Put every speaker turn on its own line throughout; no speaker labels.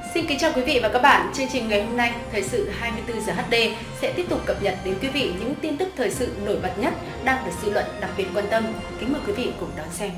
Xin kính chào quý vị và các bạn. Chương trình ngày hôm nay, Thời sự 24 giờ HD sẽ tiếp tục cập nhật đến quý vị những tin tức thời sự nổi bật nhất đang được dư luận đặc biệt quan tâm. Kính mời quý vị cùng đón xem.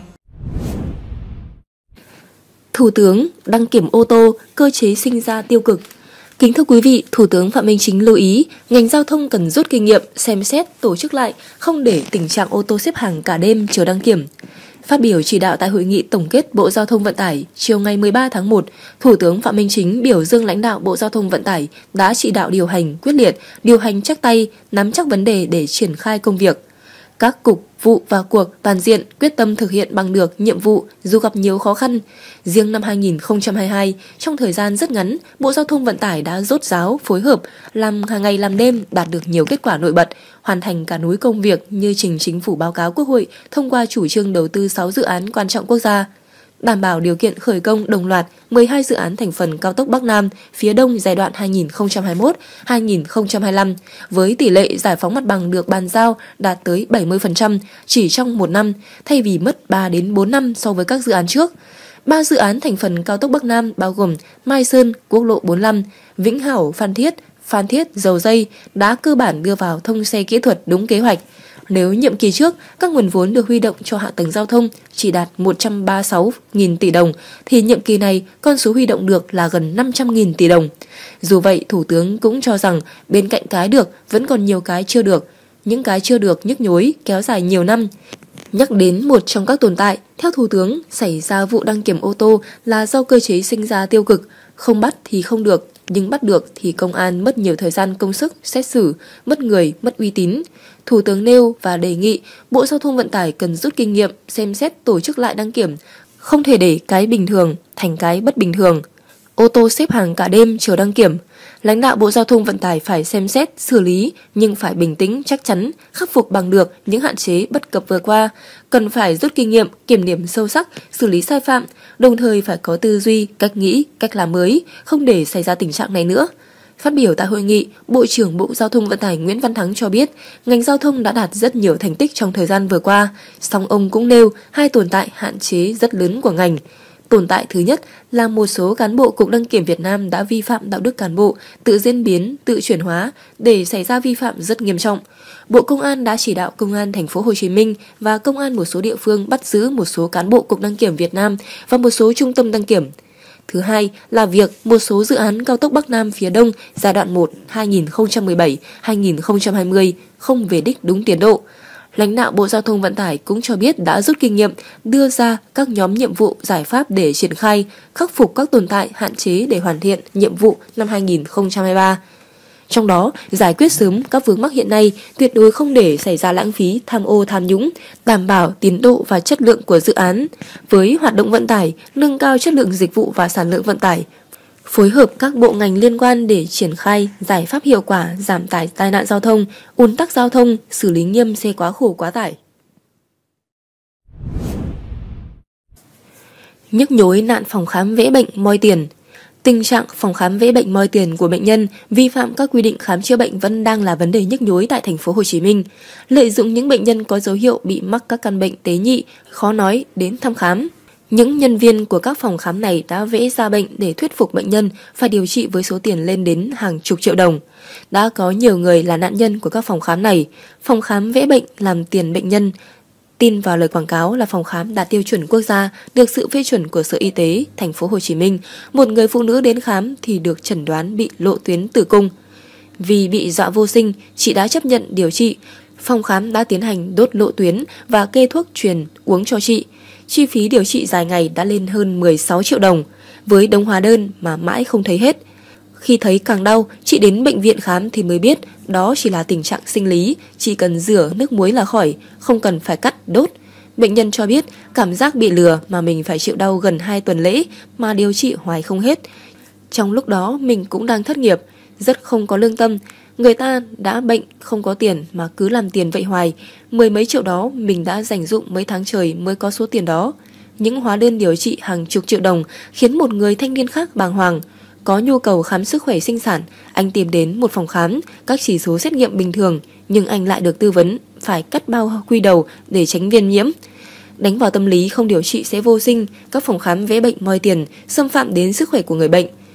Thủ tướng đăng kiểm ô tô, cơ chế sinh ra tiêu cực. Kính thưa quý vị, Thủ tướng Phạm Minh Chính lưu ý, ngành giao thông cần rút kinh nghiệm, xem xét, tổ chức lại, không để tình trạng ô tô xếp hàng cả đêm chờ đăng kiểm. Phát biểu chỉ đạo tại hội nghị tổng kết Bộ Giao thông Vận tải chiều ngày 13 tháng 1, Thủ tướng Phạm Minh Chính biểu dương lãnh đạo Bộ Giao thông Vận tải đã chỉ đạo điều hành quyết liệt, điều hành chắc tay, nắm chắc vấn đề để triển khai công việc. Các cục, vụ và cuộc toàn diện quyết tâm thực hiện bằng được nhiệm vụ dù gặp nhiều khó khăn. Riêng năm 2022, trong thời gian rất ngắn, Bộ Giao thông Vận tải đã rốt ráo, phối hợp, làm hàng ngày làm đêm đạt được nhiều kết quả nổi bật, hoàn thành cả núi công việc như trình Chính phủ báo cáo Quốc hội thông qua chủ trương đầu tư 6 dự án quan trọng quốc gia. Đảm bảo điều kiện khởi công đồng loạt 12 dự án thành phần cao tốc Bắc Nam phía Đông giai đoạn 2021-2025 với tỷ lệ giải phóng mặt bằng được bàn giao đạt tới 70% chỉ trong một năm thay vì mất 3 đến 4 năm so với các dự án trước. 3 dự án thành phần cao tốc Bắc Nam bao gồm Mai Sơn, Quốc lộ 45, Vĩnh Hảo, Phan Thiết, Dầu Giây đã cơ bản đưa vào thông xe kỹ thuật đúng kế hoạch. Nếu nhiệm kỳ trước, các nguồn vốn được huy động cho hạ tầng giao thông chỉ đạt 136.000 tỷ đồng, thì nhiệm kỳ này con số huy động được là gần 500.000 tỷ đồng. Dù vậy, Thủ tướng cũng cho rằng bên cạnh cái được vẫn còn nhiều cái chưa được. Những cái chưa được nhức nhối kéo dài nhiều năm. Nhắc đến một trong các tồn tại, theo Thủ tướng, xảy ra vụ đăng kiểm ô tô là do cơ chế sinh ra tiêu cực, không bắt thì không được. Nhưng bắt được thì công an mất nhiều thời gian công sức, xét xử, mất người, mất uy tín. Thủ tướng nêu và đề nghị Bộ Giao thông Vận tải cần rút kinh nghiệm, xem xét tổ chức lại đăng kiểm, không thể để cái bình thường thành cái bất bình thường. Ô tô xếp hàng cả đêm chờ đăng kiểm. Lãnh đạo Bộ Giao thông Vận tải phải xem xét, xử lý nhưng phải bình tĩnh, chắc chắn, khắc phục bằng được những hạn chế bất cập vừa qua. Cần phải rút kinh nghiệm, kiểm điểm sâu sắc, xử lý sai phạm, đồng thời phải có tư duy, cách nghĩ, cách làm mới, không để xảy ra tình trạng này nữa. Phát biểu tại hội nghị, Bộ trưởng Bộ Giao thông Vận tải Nguyễn Văn Thắng cho biết ngành giao thông đã đạt rất nhiều thành tích trong thời gian vừa qua, song ông cũng nêu hai tồn tại hạn chế rất lớn của ngành. Tồn tại thứ nhất là một số cán bộ Cục Đăng kiểm Việt Nam đã vi phạm đạo đức cán bộ, tự diễn biến, tự chuyển hóa để xảy ra vi phạm rất nghiêm trọng. Bộ Công an đã chỉ đạo Công an thành phố Hồ Chí Minh và Công an một số địa phương bắt giữ một số cán bộ Cục Đăng kiểm Việt Nam và một số trung tâm đăng kiểm. Thứ hai là việc một số dự án cao tốc Bắc Nam phía Đông giai đoạn 1 2017-2020 không về đích đúng tiến độ. Lãnh đạo Bộ Giao thông Vận tải cũng cho biết đã rút kinh nghiệm, đưa ra các nhóm nhiệm vụ giải pháp để triển khai, khắc phục các tồn tại hạn chế để hoàn thiện nhiệm vụ năm 2023. Trong đó, giải quyết sớm các vướng mắc hiện nay, tuyệt đối không để xảy ra lãng phí, tham ô tham nhũng, đảm bảo tiến độ và chất lượng của dự án. Với hoạt động vận tải, nâng cao chất lượng dịch vụ và sản lượng vận tải, phối hợp các bộ ngành liên quan để triển khai giải pháp hiệu quả giảm tải tai nạn giao thông, ùn tắc giao thông, xử lý nghiêm xe quá khổ quá tải. Nhức nhối nạn phòng khám vẽ bệnh moi tiền. Tình trạng phòng khám vẽ bệnh moi tiền của bệnh nhân vi phạm các quy định khám chữa bệnh vẫn đang là vấn đề nhức nhối tại thành phố Hồ Chí Minh. Lợi dụng những bệnh nhân có dấu hiệu bị mắc các căn bệnh tế nhị, khó nói đến thăm khám. Những nhân viên của các phòng khám này đã vẽ ra bệnh để thuyết phục bệnh nhân phải điều trị với số tiền lên đến hàng chục triệu đồng. Đã có nhiều người là nạn nhân của các phòng khám này. Phòng khám vẽ bệnh làm tiền bệnh nhân. Tin vào lời quảng cáo là phòng khám đạt tiêu chuẩn quốc gia, được sự phê chuẩn của Sở Y tế thành phố Hồ Chí Minh. Một người phụ nữ đến khám thì được chẩn đoán bị lộ tuyến tử cung. Vì bị dọa vô sinh, chị đã chấp nhận điều trị. Phòng khám đã tiến hành đốt lộ tuyến và kê thuốc truyền uống cho chị. Chi phí điều trị dài ngày đã lên hơn 16 triệu đồng, với đống hóa đơn mà mãi không thấy hết. Khi thấy càng đau, chị đến bệnh viện khám thì mới biết đó chỉ là tình trạng sinh lý, chỉ cần rửa nước muối là khỏi, không cần phải cắt, đốt. Bệnh nhân cho biết cảm giác bị lừa mà mình phải chịu đau gần 2 tuần lễ mà điều trị hoài không hết. Trong lúc đó mình cũng đang thất nghiệp, rất không có lương tâm. Người ta đã bệnh không có tiền mà cứ làm tiền vậy hoài. 10 mấy triệu đó mình đã dành dụm mấy tháng trời mới có số tiền đó. Những hóa đơn điều trị hàng chục triệu đồng khiến một người thanh niên khác bàng hoàng. Có nhu cầu khám sức khỏe sinh sản, anh tìm đến một phòng khám, các chỉ số xét nghiệm bình thường, nhưng anh lại được tư vấn phải cắt bao quy đầu để tránh viêm nhiễm. Đánh vào tâm lý không điều trị sẽ vô sinh, các phòng khám vẽ bệnh moi tiền, xâm phạm đến sức khỏe của người bệnh.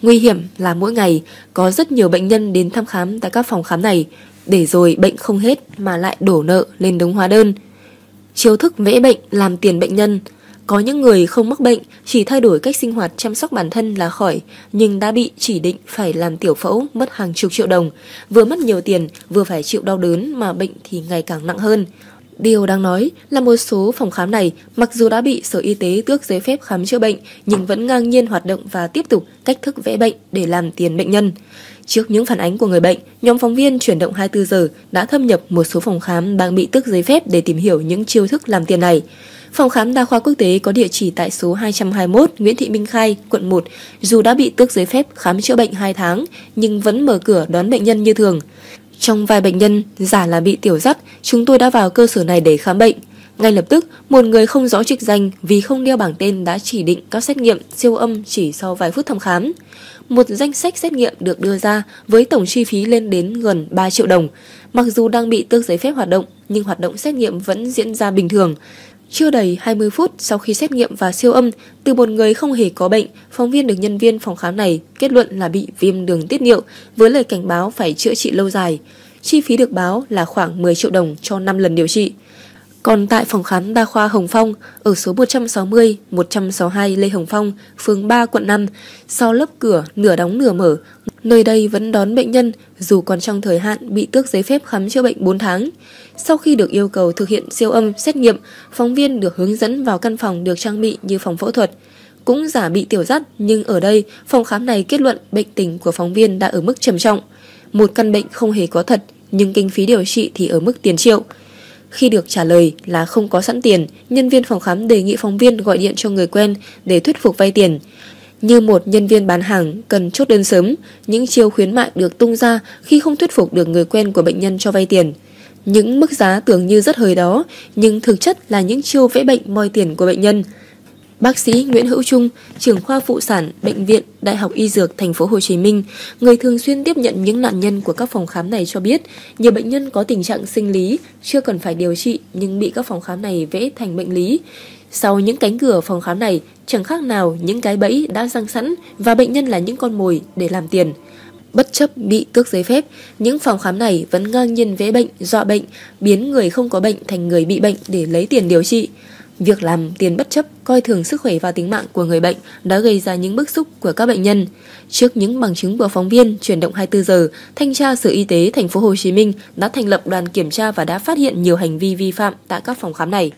Nguy hiểm là mỗi ngày có rất nhiều bệnh nhân đến thăm khám tại các phòng khám này, để rồi bệnh không hết mà lại đổ nợ lên đống hóa đơn. Chiêu thức vẽ bệnh làm tiền bệnh nhân. Có những người không mắc bệnh, chỉ thay đổi cách sinh hoạt chăm sóc bản thân là khỏi, nhưng đã bị chỉ định phải làm tiểu phẫu mất hàng chục triệu đồng, vừa mất nhiều tiền, vừa phải chịu đau đớn mà bệnh thì ngày càng nặng hơn. Điều đáng nói là một số phòng khám này mặc dù đã bị Sở Y tế tước giấy phép khám chữa bệnh nhưng vẫn ngang nhiên hoạt động và tiếp tục cách thức vẽ bệnh để làm tiền bệnh nhân. Trước những phản ánh của người bệnh, nhóm phóng viên Chuyển động 24 giờ đã thâm nhập một số phòng khám đang bị tước giấy phép để tìm hiểu những chiêu thức làm tiền này. Phòng khám Đa khoa Quốc tế có địa chỉ tại số 221 Nguyễn Thị Minh Khai, quận 1, dù đã bị tước giấy phép khám chữa bệnh 2 tháng nhưng vẫn mở cửa đón bệnh nhân như thường. Trong vài bệnh nhân giả là bị tiểu dắt, chúng tôi đã vào cơ sở này để khám bệnh. Ngay lập tức, một người không rõ chức danh vì không đeo bảng tên đã chỉ định các xét nghiệm siêu âm chỉ sau vài phút thăm khám. Một danh sách xét nghiệm được đưa ra với tổng chi phí lên đến gần 3 triệu đồng. Mặc dù đang bị tước giấy phép hoạt động, nhưng hoạt động xét nghiệm vẫn diễn ra bình thường. Chưa đầy 20 phút sau khi xét nghiệm và siêu âm, từ một người không hề có bệnh, phóng viên được nhân viên phòng khám này kết luận là bị viêm đường tiết niệu với lời cảnh báo phải chữa trị lâu dài. Chi phí được báo là khoảng 10 triệu đồng cho 5 lần điều trị. Còn tại phòng khám Đa khoa Hồng Phong ở số 160, 162 Lê Hồng Phong, phường 3, quận 5, sau lớp cửa nửa đóng nửa mở, nơi đây vẫn đón bệnh nhân dù còn trong thời hạn bị tước giấy phép khám chữa bệnh 4 tháng. Sau khi được yêu cầu thực hiện siêu âm, xét nghiệm, phóng viên được hướng dẫn vào căn phòng được trang bị như phòng phẫu thuật. Cũng giả bị tiểu dắt, nhưng ở đây, phòng khám này kết luận bệnh tình của phóng viên đã ở mức trầm trọng. Một căn bệnh không hề có thật, nhưng kinh phí điều trị thì ở mức tiền triệu. Khi được trả lời là không có sẵn tiền, nhân viên phòng khám đề nghị phóng viên gọi điện cho người quen để thuyết phục vay tiền. Như một nhân viên bán hàng cần chốt đơn sớm, những chiêu khuyến mại được tung ra khi không thuyết phục được người quen của bệnh nhân cho vay tiền. Những mức giá tưởng như rất hời đó, nhưng thực chất là những chiêu vẽ bệnh moi tiền của bệnh nhân. Bác sĩ Nguyễn Hữu Trung, trưởng khoa phụ sản Bệnh viện Đại học Y Dược Thành phố Hồ Chí Minh, người thường xuyên tiếp nhận những nạn nhân của các phòng khám này cho biết, nhiều bệnh nhân có tình trạng sinh lý chưa cần phải điều trị nhưng bị các phòng khám này vẽ thành bệnh lý. Sau những cánh cửa phòng khám này, chẳng khác nào những cái bẫy đã giăng sẵn và bệnh nhân là những con mồi để làm tiền. Bất chấp bị tước giấy phép, những phòng khám này vẫn ngang nhiên vẽ bệnh, dọa bệnh, biến người không có bệnh thành người bị bệnh để lấy tiền điều trị. Việc làm tiền bất chấp, coi thường sức khỏe và tính mạng của người bệnh đã gây ra những bức xúc của các bệnh nhân. Trước những bằng chứng của phóng viên Chuyển động 24 giờ, Thanh tra Sở Y tế Thành phố Hồ Chí Minh đã thành lập đoàn kiểm tra và đã phát hiện nhiều hành vi vi phạm tại các phòng khám này.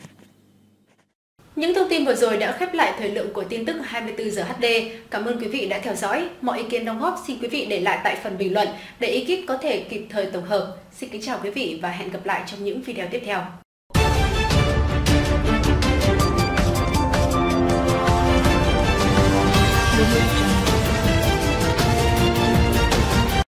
Những thông tin vừa rồi đã khép lại thời lượng của tin tức 24 giờ HD. Cảm ơn quý vị đã theo dõi. Mọi ý kiến đóng góp xin quý vị để lại tại phần bình luận để ekip có thể kịp thời tổng hợp. Xin kính chào quý vị và hẹn gặp lại trong những video tiếp theo.